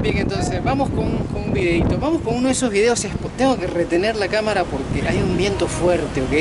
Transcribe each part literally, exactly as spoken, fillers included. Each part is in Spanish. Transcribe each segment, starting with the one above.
Bien, entonces vamos con, con un videito. Vamos con uno de esos videos. Tengo que retener la cámara porque hay un viento fuerte, ¿ok?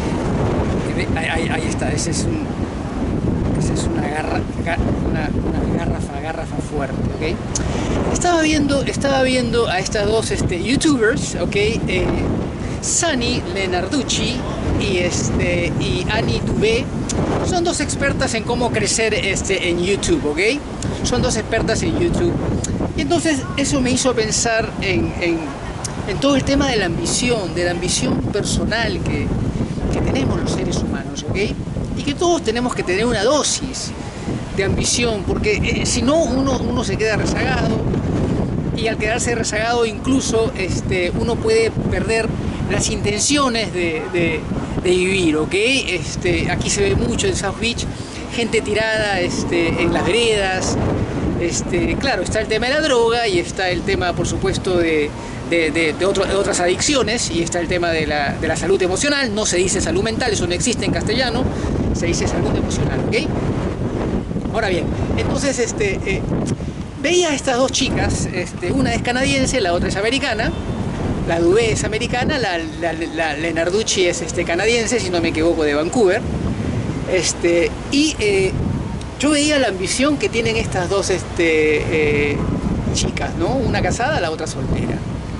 Ahí, ahí, ahí está, ese es un... Esa es una garra, una, una garrafa, garrafa fuerte, ¿ok? Estaba viendo, estaba viendo a estas dos este, youtubers, ¿ok? Eh, Sunny Lenarduzzi y, este, y Annie Dubé. Son dos expertas en cómo crecer este, en YouTube, ¿ok? Son dos expertas en YouTube. Y entonces eso me hizo pensar en, en, en todo el tema de la ambición, de la ambición personal que, que tenemos los seres humanos, ¿ok? Y que todos tenemos que tener una dosis de ambición, porque eh, si no uno, uno se queda rezagado, y al quedarse rezagado incluso este, uno puede perder las intenciones de, de, de vivir, ¿ok? Este, aquí se ve mucho en South Beach, gente tirada este, en las veredas. Este, claro, está el tema de la droga y está el tema, por supuesto, de, de, de, de, otro, de otras adicciones, y está el tema de la, de la salud emocional. No se dice salud mental, eso no existe en castellano, se dice salud emocional, ¿ok? Ahora bien, entonces este, eh, veía a estas dos chicas, este, una es canadiense, la otra es americana. La Dubé es americana, la, la, la Lenarduzzi es este, canadiense, si no me equivoco, de Vancouver. Este, y eh, yo veía la ambición que tienen estas dos este, eh, chicas, ¿no? Una casada, la otra soltera.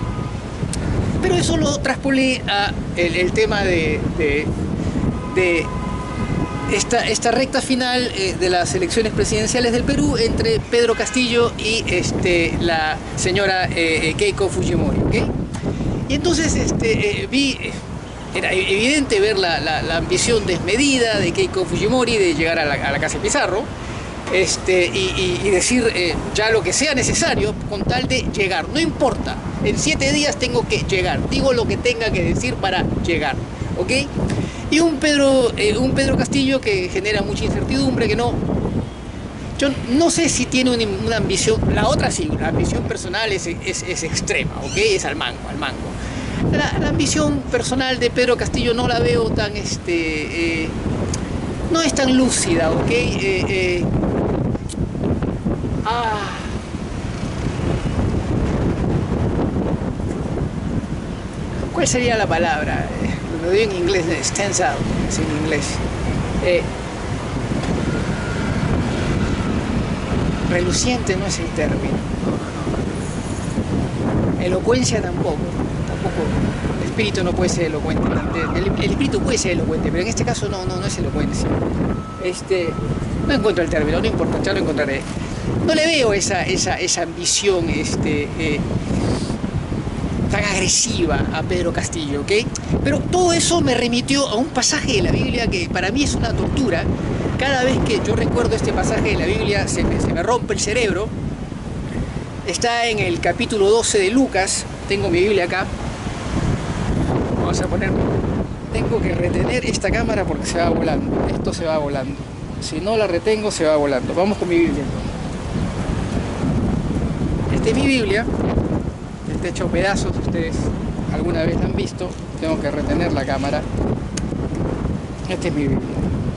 Pero eso lo traspolé a el, el tema de, de, de esta, esta recta final eh, de las elecciones presidenciales del Perú entre Pedro Castillo y este, la señora eh, Keiko Fujimori, ¿ok? Y entonces este, eh, vi, era evidente ver la, la, la ambición desmedida de Keiko Fujimori de llegar a la, a la casa de Pizarro, este, y, y, y decir eh, ya lo que sea necesario con tal de llegar. No importa, en siete días tengo que llegar, digo lo que tenga que decir para llegar, ¿ok? Y un Pedro, eh, un Pedro Castillo que genera mucha incertidumbre, que no... Yo no sé si tiene una, una ambición, la otra sí, la ambición personal es, es, es extrema, ¿ok? Es al mango, al mango. La, la ambición personal de Pedro Castillo no la veo tan, este, eh, no es tan lúcida, ¿ok? Eh, eh, ah, ¿cuál sería la palabra? Lo digo en inglés, stands out, es en inglés. Eh, Reluciente no es el término. Elocuencia tampoco. Tampoco. El espíritu no puede ser elocuente. El, el espíritu puede ser elocuente, pero en este caso no, no, no es elocuencia. Este, no encuentro el término, no importa, ya lo encontraré. No le veo esa, esa, esa ambición este, eh, tan agresiva a Pedro Castillo, ¿ok? Pero todo eso me remitió a un pasaje de la Biblia que para mí es una tortura. Cada vez que yo recuerdo este pasaje de la Biblia se me, se me rompe el cerebro. Está en el capítulo doce de Lucas. Tengo mi Biblia acá. Vamos a poner... Tengo que retener esta cámara porque se va volando. Esto se va volando. Si no la retengo, se va volando. Vamos con mi Biblia. Esta es mi Biblia. Está hecho pedazos. Ustedes alguna vez la han visto. Tengo que retener la cámara. Esta es mi Biblia.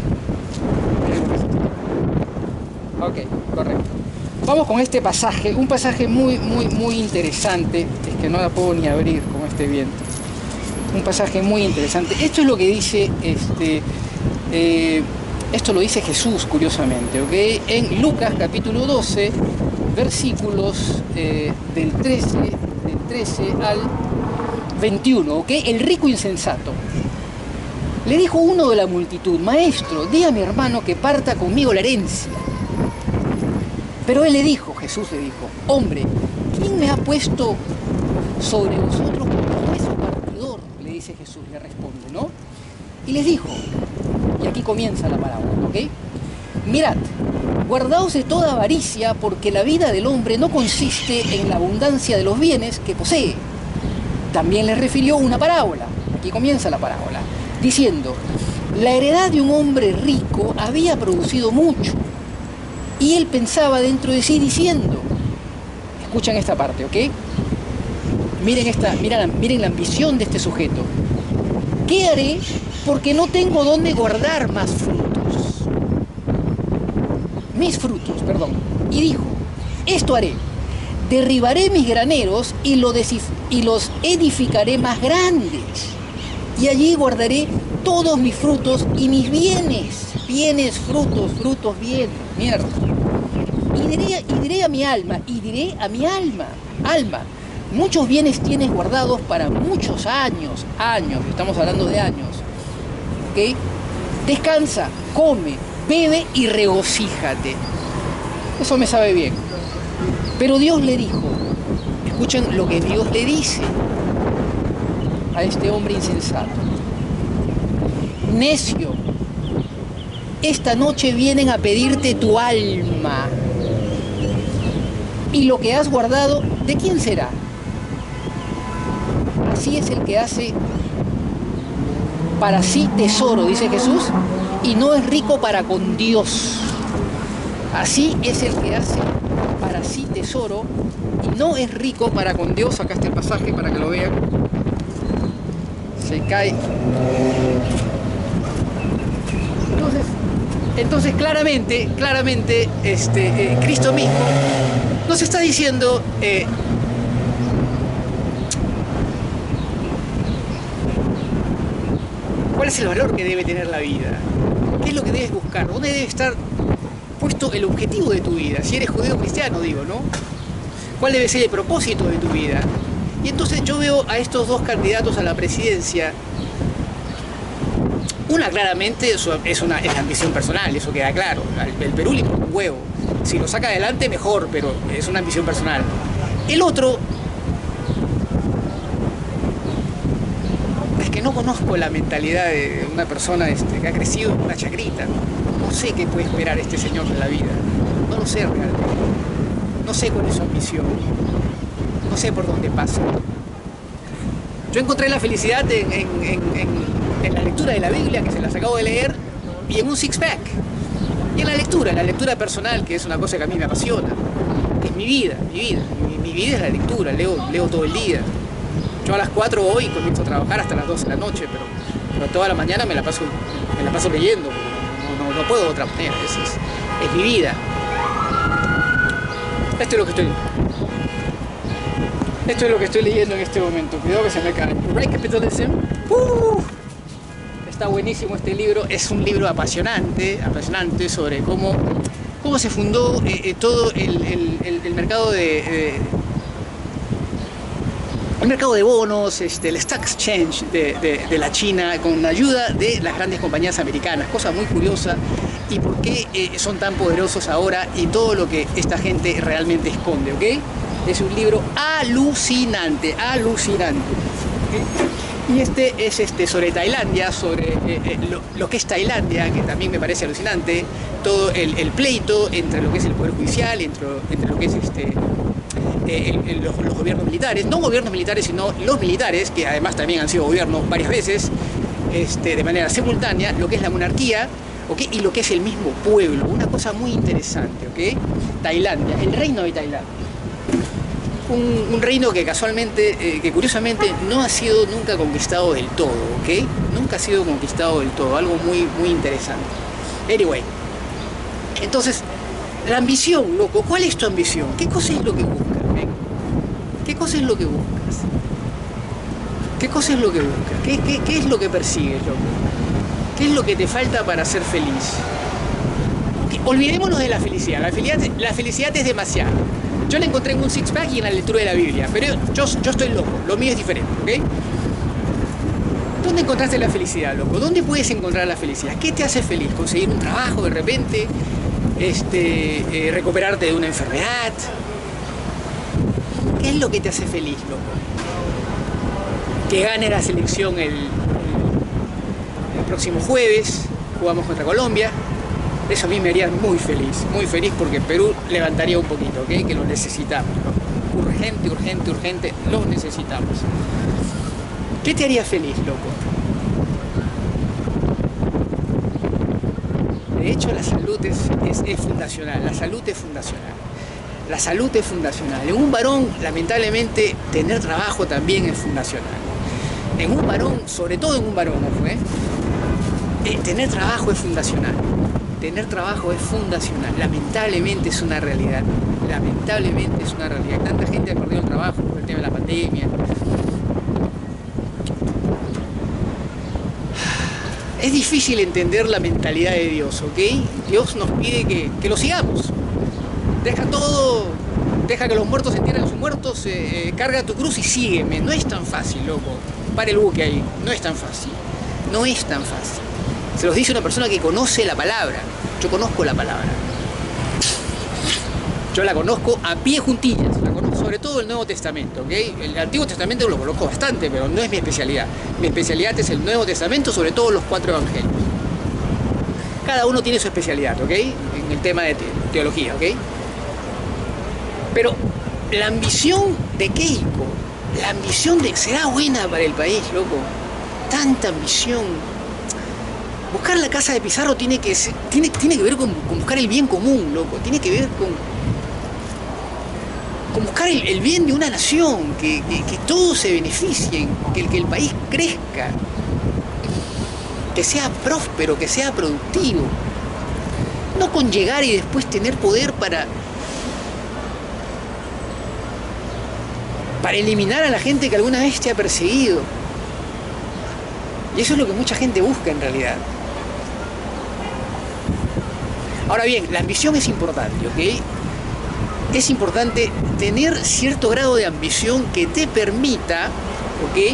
Ok, correcto. Vamos con este pasaje, un pasaje muy, muy, muy interesante. Es que no la puedo ni abrir con este viento. Un pasaje muy interesante. Esto es lo que dice, este, eh, esto lo dice Jesús, curiosamente, ¿ok? En Lucas capítulo doce, versículos eh, del, trece, del trece al veintiuno, ¿ok? El rico insensato. Le dijo uno de la multitud: maestro, di a mi hermano que parta conmigo la herencia. Pero él le dijo, Jesús le dijo: hombre, ¿quién me ha puesto sobre vosotros como juez o partidor? Le dice Jesús, le responde, ¿no? Y les dijo, y aquí comienza la parábola, ¿ok? Mirad, guardaos de toda avaricia, porque la vida del hombre no consiste en la abundancia de los bienes que posee. También les refirió una parábola, aquí comienza la parábola, diciendo: la heredad de un hombre rico había producido mucho. Y él pensaba dentro de sí diciendo, escuchan esta parte, ¿ok? Miren, esta, miren, miren la ambición de este sujeto. ¿Qué haré? Porque no tengo dónde guardar más frutos. Mis frutos, perdón. Y dijo, esto haré. derribaré mis graneros y, lo y los edificaré más grandes. Y allí guardaré todos mis frutos y mis bienes. Bienes, frutos, frutos, bienes. Mierda. Y diré, y diré a mi alma, y diré a mi alma, alma, muchos bienes tienes guardados para muchos años, años, estamos hablando de años, ¿ok? Descansa, come, bebe y regocíjate. Eso me sabe bien. Pero Dios le dijo, escuchen lo que Dios le dice a este hombre insensato. Necio, esta noche vienen a pedirte tu alma. Y lo que has guardado, ¿de quién será? Así es el que hace para sí tesoro, dice Jesús, y no es rico para con Dios. Así es el que hace para sí tesoro y no es rico para con Dios. Acá está el pasaje para que lo vean. Se cae. Entonces, entonces claramente, claramente, este, eh, Cristo mismo nos está diciendo, eh, ¿cuál es el valor que debe tener la vida? ¿Qué es lo que debes buscar? ¿Dónde debe estar puesto el objetivo de tu vida? Si eres judío cristiano, digo, ¿no? ¿Cuál debe ser el propósito de tu vida? Y entonces yo veo a estos dos candidatos a la presidencia. Una claramente es una es ambición personal, eso queda claro. El Perú le importa un huevo. Si lo saca adelante, mejor, pero es una ambición personal. El otro, es que no conozco la mentalidad de una persona este, que ha crecido en una chacrita. No sé qué puede esperar este señor de la vida. No lo sé realmente. No sé cuál es su ambición. No sé por dónde pasa. Yo encontré la felicidad en, en, en, en, en la lectura de la Biblia, que se las acabo de leer, y en un six-pack. Y en la lectura, en la lectura personal, que es una cosa que a mí me apasiona, que es mi vida, mi vida. Mi, mi vida es la lectura, leo, leo todo el día. Yo a las cuatro hoy comienzo a trabajar hasta las doce de la noche, pero, pero toda la mañana me la paso, me la paso leyendo. No, no, no puedo de otra manera, es, es, es mi vida. Esto es lo que estoy Esto es lo que estoy leyendo en este momento. Cuidado que se me cae. Right Capitalism. Uh, está buenísimo este libro. Es un libro apasionante, apasionante sobre cómo, cómo se fundó eh, eh, todo el, el, el, el mercado de, de el mercado de bonos, este, el Stock Exchange de, de, de la China, con la ayuda de las grandes compañías americanas. Cosa muy curiosa. Y por qué eh, son tan poderosos ahora y todo lo que esta gente realmente esconde, ¿ok? Es un libro alucinante, alucinante. Y este es este, sobre Tailandia, sobre eh, eh, lo, lo que es Tailandia, que también me parece alucinante. Todo el, el pleito entre lo que es el Poder Judicial, entre, entre lo que es este, eh, el, el, los, los gobiernos militares. No gobiernos militares, sino los militares, que además también han sido gobiernos varias veces, este, de manera simultánea, lo que es la monarquía, ¿okay? Y lo que es el mismo pueblo. Una cosa muy interesante, ¿ok? Tailandia, el reino de Tailandia. Un, un reino que casualmente, eh, que curiosamente no ha sido nunca conquistado del todo, ¿ok? Nunca ha sido conquistado del todo, algo muy, muy interesante. Anyway, entonces, la ambición, loco, ¿cuál es tu ambición? ¿Qué cosa es lo que buscas? ¿Eh? ¿Qué cosa es lo que buscas? ¿Qué cosa es lo que buscas? ¿Qué, qué, qué es lo que persigues, loco? ¿Qué es lo que te falta para ser feliz? Olvidémonos de la felicidad. La felicidad, la felicidad es demasiado. Yo la encontré en un six-pack y en la lectura de la Biblia, pero yo, yo estoy loco, lo mío es diferente, ¿ok? ¿Dónde encontraste la felicidad, loco? ¿Dónde puedes encontrar la felicidad? ¿Qué te hace feliz? ¿Conseguir un trabajo de repente? Este, eh, ¿recuperarte de una enfermedad? ¿Qué es lo que te hace feliz, loco? Que gane la selección el, el próximo jueves, jugamos contra Colombia. Eso a mí me haría muy feliz, muy feliz porque Perú levantaría un poquito, ¿ok? Que lo necesitamos, ¿no? Urgente, urgente, urgente, lo necesitamos. ¿Qué te haría feliz, loco? De hecho, la salud es, es, es fundacional, la salud es fundacional. La salud es fundacional. En un varón, lamentablemente, tener trabajo también es fundacional. En un varón, sobre todo en un varón, ¿no? ¿eh? Eh, tener trabajo es fundacional. Tener trabajo es fundacional, lamentablemente es una realidad. lamentablemente es una realidad. Tanta gente ha perdido el trabajo por el tema de la pandemia. Es difícil entender la mentalidad de Dios, ¿ok? Dios nos pide que, que lo sigamos. Deja todo, deja que los muertos entierren a sus muertos, eh, carga tu cruz y sígueme. No es tan fácil, loco. Para el buque ahí. No es tan fácil. No es tan fácil. Se los dice una persona que conoce la palabra. Yo conozco la palabra. Yo la conozco a pie juntillas. La conozco sobre todo el Nuevo Testamento, ¿ok? El Antiguo Testamento lo conozco bastante, pero no es mi especialidad. Mi especialidad es el Nuevo Testamento, sobre todo los cuatro evangelios. Cada uno tiene su especialidad, ¿ok? En el tema de teología, ¿ok? Pero la ambición de Keiko, la ambición de... será buena para el país, loco. Tanta ambición. Buscar la casa de Pizarro tiene que, ser, tiene, tiene que ver con, con buscar el bien común, loco. Tiene que ver con, con buscar el, el bien de una nación, que, que, que todos se beneficien, que, que el país crezca, que sea próspero, que sea productivo. No con llegar y después tener poder para, para eliminar a la gente que alguna vez te ha perseguido. Y eso es lo que mucha gente busca en realidad. Ahora bien, la ambición es importante, ¿ok? Es importante tener cierto grado de ambición que te permita, ¿ok?,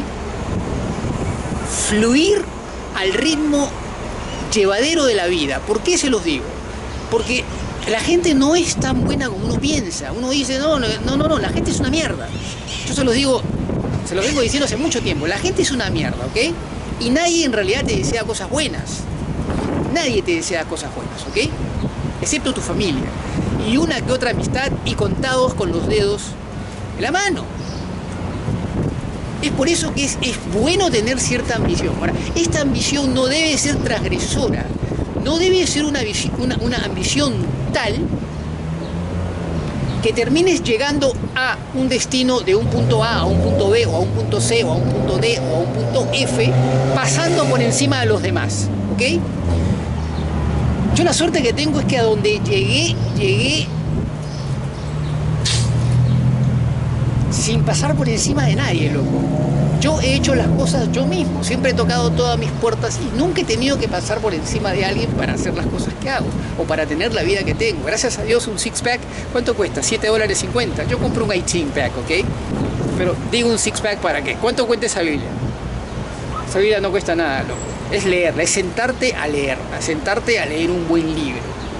fluir al ritmo llevadero de la vida. ¿Por qué se los digo? Porque la gente no es tan buena como uno piensa. Uno dice, no, no, no, no, la gente es una mierda. Yo se los digo, se los vengo diciendo hace mucho tiempo. La gente es una mierda, ¿ok? Y nadie en realidad te desea cosas buenas. Nadie te desea cosas buenas, ¿ok? Excepto tu familia. Y una que otra amistad y contados con los dedos en la mano. Es por eso que es, es bueno tener cierta ambición. Ahora, esta ambición no debe ser transgresora. No debe ser una, una, una ambición tal que termines llegando a un destino de un punto A a un punto B, o a un punto C, o a un punto D, o a un punto F, pasando por encima de los demás, ¿ok? Yo la suerte que tengo es que a donde llegué, llegué sin pasar por encima de nadie, loco. Yo he hecho las cosas yo mismo, siempre he tocado todas mis puertas y nunca he tenido que pasar por encima de alguien para hacer las cosas que hago o para tener la vida que tengo. Gracias a Dios, un six pack, ¿cuánto cuesta? siete dólares cincuenta. Yo compro un eighteen pack, ¿ok? Pero digo un six pack ¿para qué? ¿Cuánto cuesta esa Biblia? Esa Biblia no cuesta nada, loco. Es leerla, es sentarte a leerla, sentarte a leer un buen libro.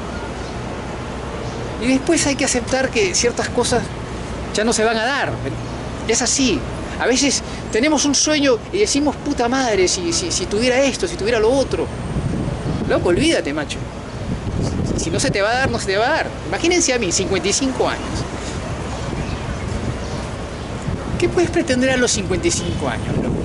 Y después hay que aceptar que ciertas cosas ya no se van a dar. Es así. A veces tenemos un sueño y decimos, puta madre, si, si, si tuviera esto, si tuviera lo otro. Loco, olvídate, macho. Si, si no se te va a dar, no se te va a dar. Imagínense a mí, cincuenta y cinco años. ¿Qué puedes pretender a los cincuenta y cinco años, loco?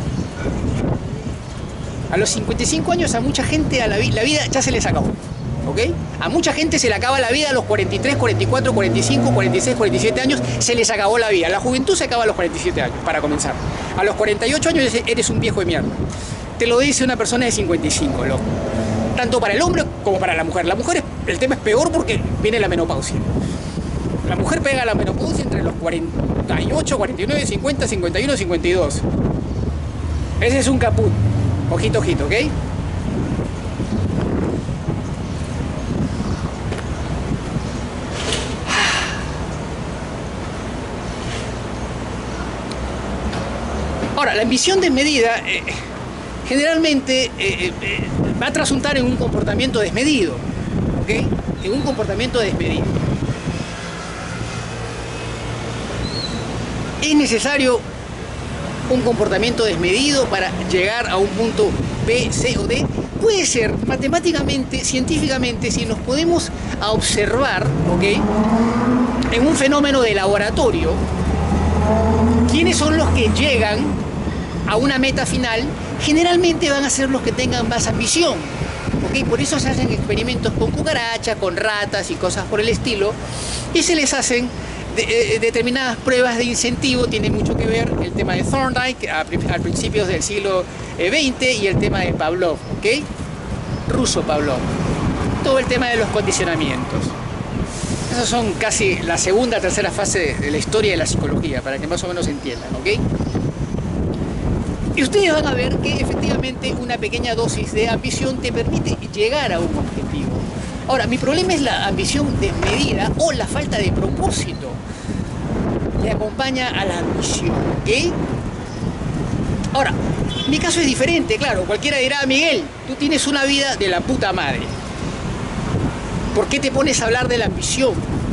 A los cincuenta y cinco años a mucha gente a la, vi la vida ya se les acabó, ¿ok? A mucha gente se le acaba la vida a los cuarenta y tres, cuarenta y cuatro, cuarenta y cinco, cuarenta y seis, cuarenta y siete años, se les acabó la vida. La juventud se acaba a los cuarenta y siete años, para comenzar. A los cuarenta y ocho años eres un viejo de mierda. Te lo dice una persona de cincuenta y cinco, loco. Tanto para el hombre como para la mujer. La mujer, el tema es peor porque viene la menopausia. La mujer pega la menopausia entre los cuarenta y ocho, cuarenta y nueve, cincuenta, cincuenta y uno, cincuenta y dos. Ese es un caput. Ojito, ojito, ¿ok? Ahora, la ambición desmedida eh, generalmente eh, eh, va a trasuntar en un comportamiento desmedido, ¿ok? En un comportamiento desmedido. Es necesario un comportamiento desmedido para llegar a un punto B, C o D. Puede ser matemáticamente, científicamente, si nos podemos a observar, ¿ok?, en un fenómeno de laboratorio, quiénes son los que llegan a una meta final, generalmente van a ser los que tengan más ambición, ¿ok? Por eso se hacen experimentos con cucarachas, con ratas y cosas por el estilo, y se les hacen De, de, determinadas pruebas de incentivo. Tiene mucho que ver el tema de Thorndike a, a principios del siglo veinte y el tema de Pavlov, ¿ok? Ruso Pavlov. Todo el tema de los condicionamientos. Esas son casi la segunda, tercera fase de la historia de la psicología, para que más o menos entiendan, ¿ok? Y ustedes van a ver que efectivamente una pequeña dosis de ambición te permite llegar a un objetivo. Ahora, mi problema es la ambición desmedida o la falta de propósito. Le acompaña a la ambición, ¿ok? Ahora, mi caso es diferente, claro. Cualquiera dirá, Miguel, tú tienes una vida de la puta madre. ¿Por qué te pones a hablar de la ambición?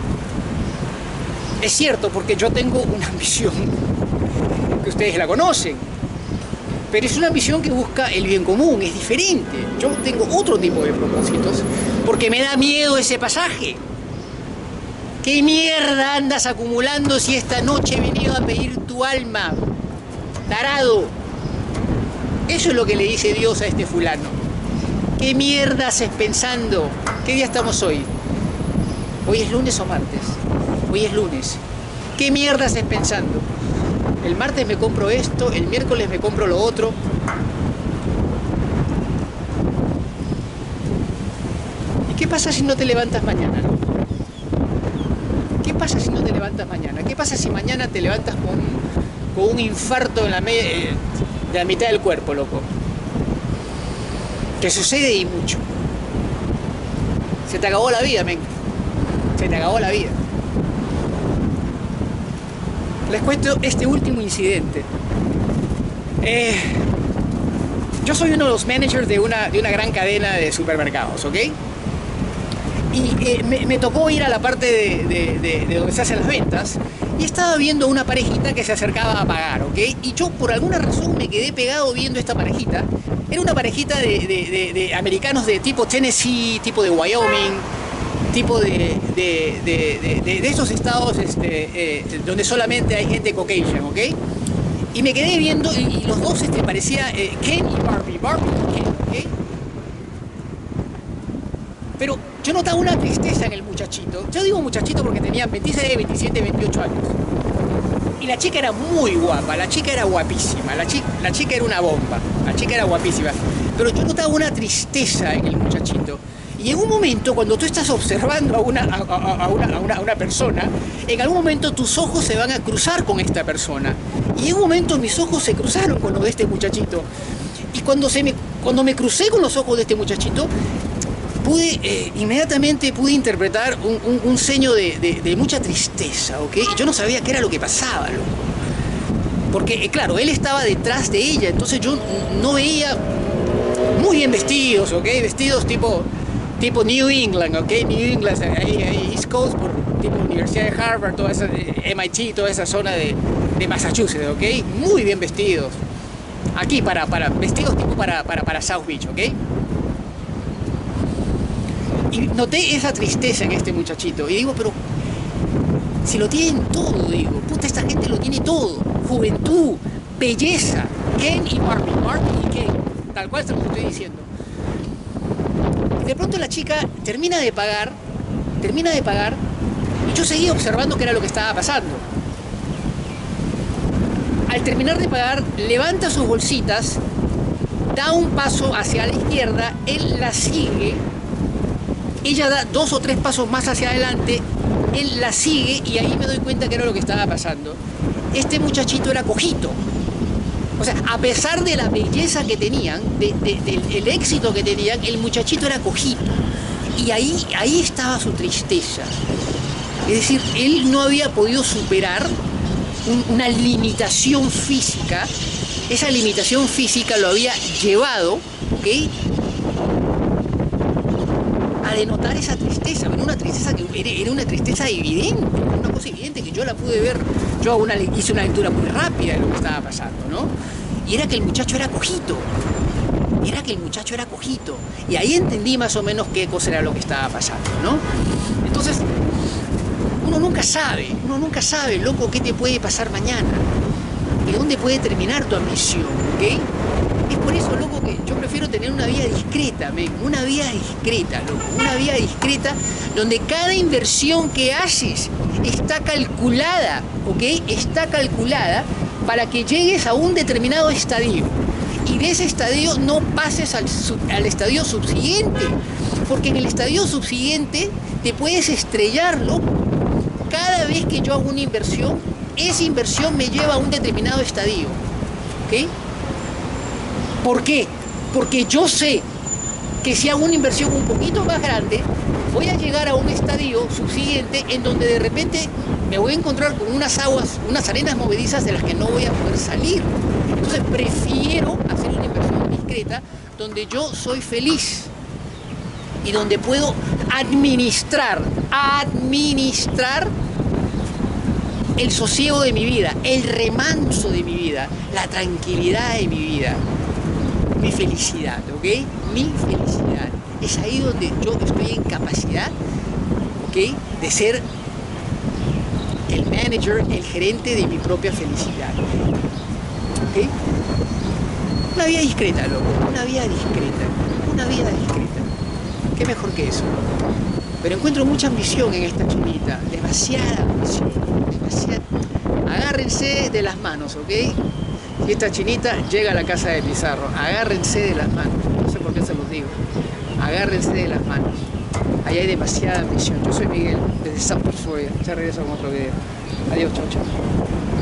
Es cierto, porque yo tengo una ambición que ustedes la conocen. Pero es una ambición que busca el bien común, es diferente. Yo tengo otro tipo de propósitos porque me da miedo ese pasaje. ¿Qué mierda andas acumulando si esta noche he venido a pedir tu alma? Tarado. Eso es lo que le dice Dios a este fulano. ¿Qué mierda haces pensando? ¿Qué día estamos hoy? ¿Hoy es lunes o martes? Hoy es lunes. ¿Qué mierda haces pensando? El martes me compro esto, el miércoles me compro lo otro. ¿Y qué pasa si no te levantas mañana? ¿Qué pasa si no te levantas mañana? ¿Qué pasa si mañana te levantas con, con un infarto en la me de la mitad del cuerpo, loco? Que sucede y mucho. Se te acabó la vida, men. Se te acabó la vida. Les cuento este último incidente. Eh, yo soy uno de los managers de una, de una gran cadena de supermercados, ¿ok? Y eh, me, me tocó ir a la parte de, de, de, de donde se hacen las ventas y estaba viendo una parejita que se acercaba a pagar, ¿ok? Y yo por alguna razón me quedé pegado viendo esta parejita. Era una parejita de, de, de, de americanos de tipo Tennessee, tipo de Wyoming, tipo de, de, de, de, de esos estados este, eh, donde solamente hay gente Caucasian, ¿ok? Y me quedé viendo y, y los dos este, parecía eh, Ken y Barbie, Barbie y Ken, ¿ok? Pero yo notaba una tristeza en el muchachito. Yo digo muchachito porque tenía veintiséis, veintisiete, veintiocho años. Y la chica era muy guapa, la chica era guapísima, la chica, la chica era una bomba, la chica era guapísima. Pero yo notaba una tristeza en el muchachito. Y en un momento, cuando tú estás observando a una, a, a, a, una, a, una, a una persona, en algún momento tus ojos se van a cruzar con esta persona. Y en un momento mis ojos se cruzaron con los de este muchachito. Y cuando, se me, cuando me crucé con los ojos de este muchachito, pude, eh, inmediatamente pude interpretar un, un, un seño de, de, de mucha tristeza, ¿ok? Y yo no sabía qué era lo que pasaba, loco. Porque, eh, claro, él estaba detrás de ella, entonces yo no veía muy bien vestidos, ¿ok? Vestidos tipo... tipo New England, ¿ok? New England, ahí, ahí East Coast, por tipo Universidad de Harvard, toda esa, M I T, toda esa zona de, de Massachusetts, ¿ok? Muy bien vestidos. Aquí, para, para vestidos tipo para, para, para South Beach, ¿ok? Y noté esa tristeza en este muchachito. Y digo, pero si lo tienen todo, digo, puta, esta gente lo tiene todo. Juventud, belleza, Ken y Barbie, Barbie y Ken. Tal cual se lo estoy diciendo. De pronto la chica termina de pagar, termina de pagar, y yo seguía observando qué era lo que estaba pasando. Al terminar de pagar, levanta sus bolsitas, da un paso hacia la izquierda, él la sigue, ella da dos o tres pasos más hacia adelante, él la sigue, y ahí me doy cuenta que era lo que estaba pasando. Este muchachito era cojito. O sea, a pesar de la belleza que tenían, de, de, del éxito que tenían, el muchachito era cojito. Y ahí, ahí estaba su tristeza. Es decir, él no había podido superar un, una limitación física. Esa limitación física lo había llevado, ¿ok?, a denotar esa tristeza. Era una tristeza que era, era una tristeza evidente, una cosa evidente que yo la pude ver. Yo una, hice una lectura muy rápida de lo que estaba pasando, ¿no? Y era que el muchacho era cojito. Era que el muchacho era cojito. Y ahí entendí más o menos qué cosa era lo que estaba pasando, ¿no? Entonces, uno nunca sabe, uno nunca sabe, loco, qué te puede pasar mañana. Y dónde puede terminar tu ambición, ¿ok? Es por eso, loco, que yo prefiero tener una vida discreta, men, una vida discreta, loco, una vida discreta donde cada inversión que haces está calculada, ¿ok? Está calculada para que llegues a un determinado estadio y de ese estadio no pases al, sub, al estadio subsiguiente, porque en el estadio subsiguiente te puedes estrellar, loco. Cada vez que yo hago una inversión, esa inversión me lleva a un determinado estadio. ¿Ok? ¿Por qué? Porque yo sé que si hago una inversión un poquito más grande, voy a llegar a un estadio subsiguiente en donde de repente me voy a encontrar con unas aguas, unas arenas movedizas de las que no voy a poder salir. Entonces prefiero hacer una inversión discreta donde yo soy feliz y donde puedo administrar, administrar el sosiego de mi vida, el remanso de mi vida, la tranquilidad de mi vida, mi felicidad, ¿ok? Mi felicidad. Es ahí donde yo estoy en capacidad, ¿ok? De ser el manager, el gerente de mi propia felicidad. ¿Ok? Una vida discreta, loco. Una vida discreta. Una vida discreta. ¿Qué mejor que eso? Pero encuentro mucha ambición en esta chinita. Demasiada ambición. Demasiada. Agárrense de las manos, ¿ok? Si esta chinita llega a la casa de Pizarro, agárrense de las manos. No sé por qué se los digo. Agárrense de las manos. Ahí hay demasiada ambición. Yo soy Miguel, desde South Florida. Ya regreso con otro video. Adiós, chao, chao.